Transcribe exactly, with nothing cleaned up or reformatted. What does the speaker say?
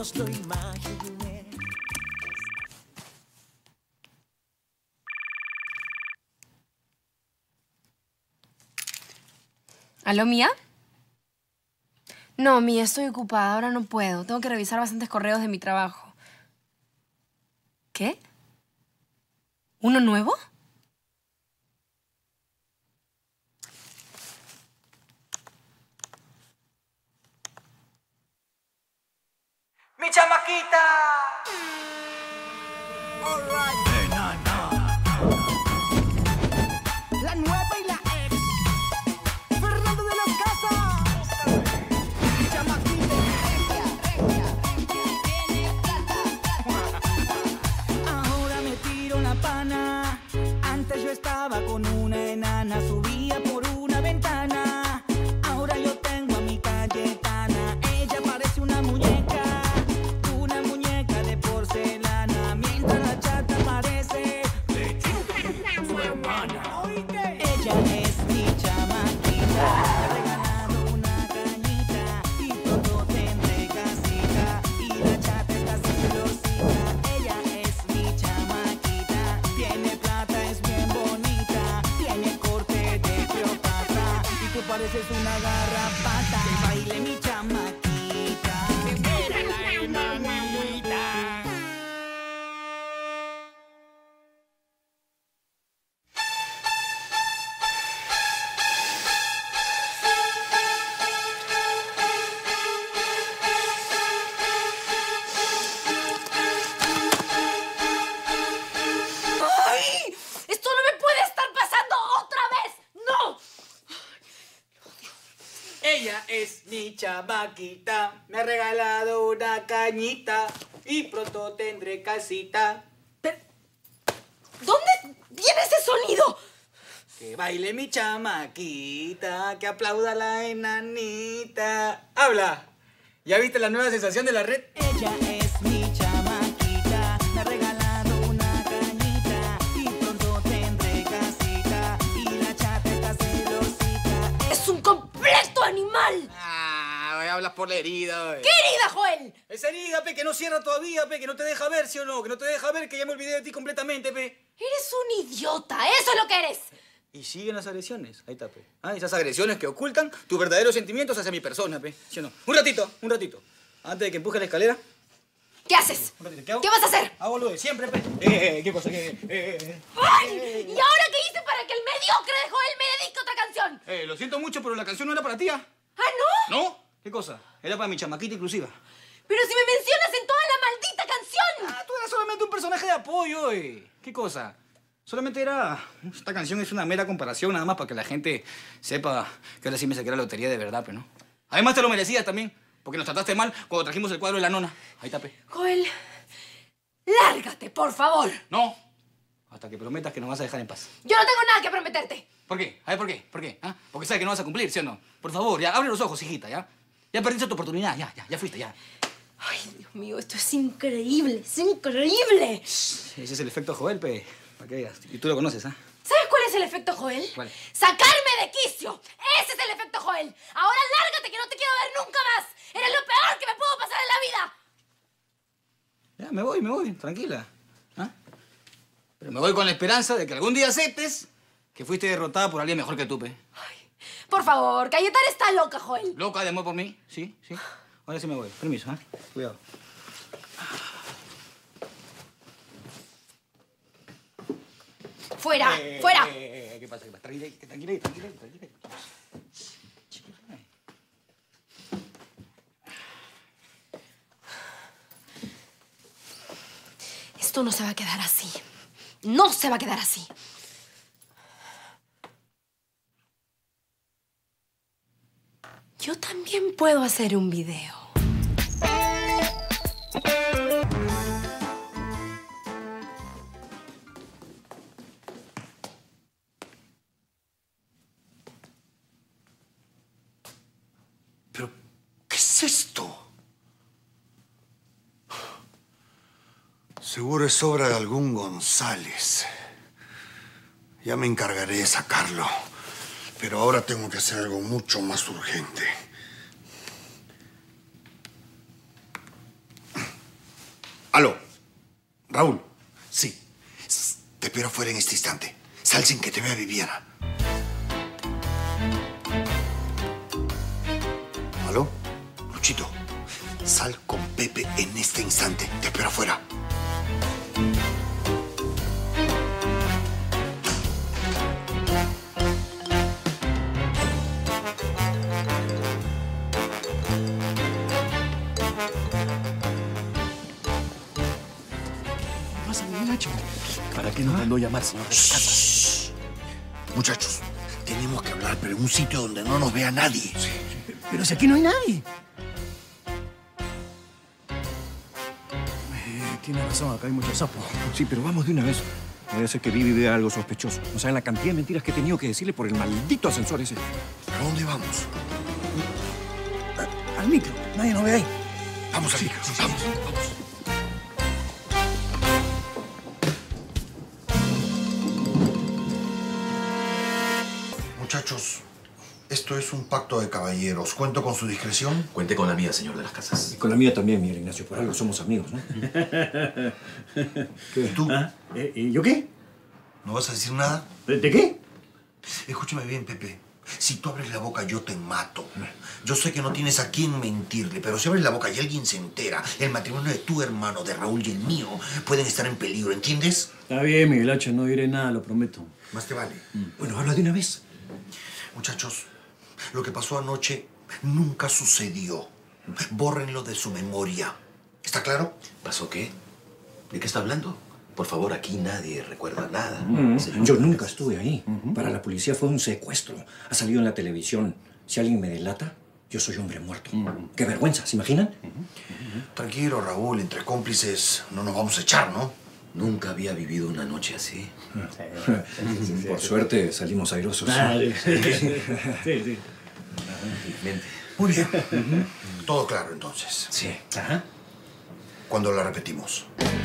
menos lo imaginé. ¿Aló, Mía? No, Mía, estoy ocupada. Ahora no puedo. Tengo que revisar bastantes correos de mi trabajo. ¿Qué? ¿Uno nuevo? ¡Mi chamaquita! All right. Eh, no, no. La nueva y la ex. Fernando de las Casas. Mi chamaquita. Regia, regia, regia. Tiene plata. Ahora me tiro la pana. Antes yo estaba con una enana. Subía por una ventana. Ahora yo tengo a mi Cayetana. Ella parece una muñeca. Pareces una garrapata. Que baile mi chamaquita. Que muera la enanita. ¡Ay! ¡Esto no me puede estar pasando otra vez! ¡No! Ella es mi chamaquita, me ha regalado una cañita y pronto tendré casita. Pero, ¿dónde viene ese sonido? Que baile mi chamaquita, que aplauda la enanita. ¡Habla! ¿Ya viste la nueva sensación de la red? Ella es mi chamaquita, me ha regalado una cañita y pronto tendré casita y la chata está celosita. ¡Es un completo animal! Ah, hablas por la herida. ¿Qué herida, Joel? Esa herida, pe, que no cierra todavía, pe, que no te deja ver, ¿sí o no? Que no te deja ver, que ya me olvidé de ti completamente, pe. Eres un idiota, eso es lo que eres. Y siguen las agresiones, ahí está, pe. Ah, esas agresiones que ocultan tus verdaderos sentimientos hacia mi persona, pe. ¿Sí o no? Un ratito, un ratito. Antes de que empuje la escalera. ¿Qué haces? Un ratito, ¿qué hago? ¿Qué vas a hacer? Hago lo de siempre, pe. Eh, eh, ¿qué cosa? ¿Qué? Eh, eh, ¡Ay! eh, ¿Y ahora qué hice para que el mediocre de Joel me dedique otra canción? eh, lo siento mucho, pero la canción no era para ti, ¿ah? ¿Ah, no? ¿No? ¿Qué cosa? Era para mi chamaquita inclusiva. Pero si me mencionas en toda la maldita canción. Ah, tú eras solamente un personaje de apoyo, eh. ¿Qué cosa? Solamente era... Esta canción es una mera comparación, nada más para que la gente sepa que ahora sí me saqué la lotería de verdad, pero no. Además te lo merecías también, porque nos trataste mal cuando trajimos el cuadro de la nona. Ahí está, pe. Joel, lárgate, por favor. No. Hasta que prometas que nos vas a dejar en paz. Yo no tengo nada que prometerte. ¿Por qué? A ver, ¿por qué? ¿Por qué? ¿Ah? Porque sabes que no vas a cumplir, ¿sí o no? Por favor, ya, abre los ojos, hijita, ¿ya? Ya perdiste tu oportunidad, ya, ya, ya fuiste, ya. Ay, Dios mío, esto es increíble, es increíble. Ese es el efecto Joel, pe. Para que veas. Y tú lo conoces, ¿ah? ¿Sabes cuál es el efecto Joel? ¿Cuál? ¡Sacarme de quicio! ¡Ese es el efecto Joel! ¡Ahora lárgate, que no te quiero ver nunca más! ¡Eres lo peor que me pudo pasar en la vida! Ya, me voy, me voy, tranquila. ¿Ah? Pero me voy con la esperanza de que algún día aceptes que fuiste derrotada por alguien mejor que tú, pe. Ay, por favor, Cayetana está loca, Joel. ¿Loca de amor por mí? Sí, sí. Ahora sí me voy. Permiso, ¿ah? Cuidado. ¡Fuera! Eh, ¡Fuera! Eh, eh, ¿Qué pasa? ¿Qué pasa? Tranquila, tranquila, tranquila, tranquila. Esto no se va a quedar así. No se va a quedar así. Yo también puedo hacer un video. ¿Pero qué es esto? Seguro es obra de algún González. Ya me encargaré de sacarlo. Pero ahora tengo que hacer algo mucho más urgente. Aló. Raúl. Sí. Te espero afuera en este instante. Sal sin que te vea Viviana. ¿Aló? Luchito. Sal con Pepe en este instante. Te espero afuera. ¿Para qué nos mandó llamar, señor? Shh. Muchachos, tenemos que hablar, pero en un sitio donde no nos vea nadie. Sí. Pero si aquí no hay nadie. Eh, tiene razón, acá hay mucho sapo. Sí, pero vamos de una vez. No vaya a ser que Vivi vea algo sospechoso. No saben la cantidad de mentiras que he tenido que decirle por el maldito ascensor ese. ¿A dónde vamos? A- al micro. Nadie nos ve ahí. Vamos al micro. Sí, sí, vamos, sí. vamos. Muchachos, esto es un pacto de caballeros. ¿Cuento con su discreción? Cuente con la mía, señor de las casas. Y con la mía también, Miguel Ignacio. Por algo somos amigos, ¿no? ¿Y tú? ¿Ah? ¿Eh, ¿Y yo qué? ¿No vas a decir nada? ¿De, de qué? Escúchame bien, Pepe. Si tú abres la boca, yo te mato. Yo sé que no tienes a quién mentirle, pero si abres la boca y alguien se entera, el matrimonio de tu hermano, de Raúl y el mío, pueden estar en peligro, ¿entiendes? Está bien, Miguel Hacha, no diré nada, lo prometo. Más te vale. Bueno, habla de una vez. Muchachos, lo que pasó anoche nunca sucedió. Bórrenlo de su memoria. ¿Está claro? ¿Pasó qué? ¿De qué está hablando? Por favor, aquí nadie recuerda nada. Mm. Señor. Yo nunca estuve ahí. Uh-huh. Para la policía fue un secuestro. Ha salido en la televisión. Si alguien me delata, yo soy hombre muerto. Uh-huh. ¡Qué vergüenza! ¿Se imaginan? Uh-huh. Uh-huh. Tranquilo, Raúl. Entre cómplices no nos vamos a echar, ¿no? Nunca había vivido una noche así. Por suerte salimos airosos. Ah, sí, sí, sí. Muy bien. Uh-huh. Todo claro, entonces. Sí. Ajá. ¿Cuándo la repetimos?